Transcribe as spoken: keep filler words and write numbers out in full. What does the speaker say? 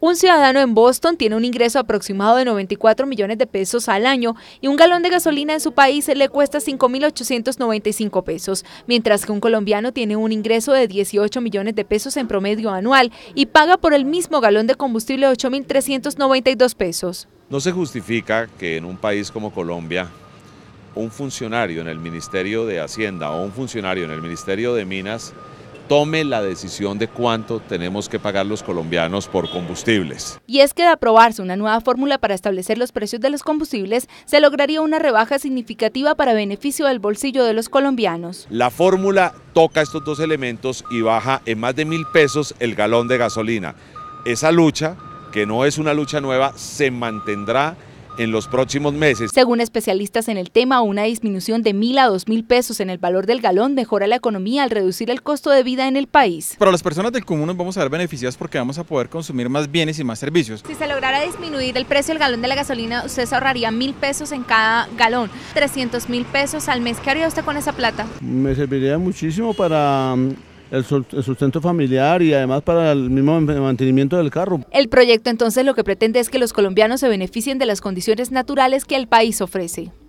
Un ciudadano en Boston tiene un ingreso aproximado de noventa y cuatro millones de pesos al año y un galón de gasolina en su país le cuesta cinco mil ochocientos noventa y cinco pesos, mientras que un colombiano tiene un ingreso de dieciocho millones de pesos en promedio anual y paga por el mismo galón de combustible ocho mil trescientos noventa y dos pesos. No se justifica que en un país como Colombia un funcionario en el Ministerio de Hacienda o un funcionario en el Ministerio de Minas tome la decisión de cuánto tenemos que pagar los colombianos por combustibles. Y es que de aprobarse una nueva fórmula para establecer los precios de los combustibles, se lograría una rebaja significativa para beneficio del bolsillo de los colombianos. La fórmula toca estos dos elementos y baja en más de mil pesos el galón de gasolina. Esa lucha, que no es una lucha nueva, se mantendrá en los próximos meses. Según especialistas en el tema, una disminución de mil a dos mil pesos en el valor del galón mejora la economía al reducir el costo de vida en el país. Para las personas del común nos vamos a ver beneficiadas porque vamos a poder consumir más bienes y más servicios. Si se lograra disminuir el precio del galón de la gasolina, usted se ahorraría mil pesos en cada galón, trescientos mil pesos al mes. ¿Qué haría usted con esa plata? Me serviría muchísimo para el sustento familiar y además para el mismo mantenimiento del carro. El proyecto entonces lo que pretende es que los colombianos se beneficien de las condiciones naturales que el país ofrece.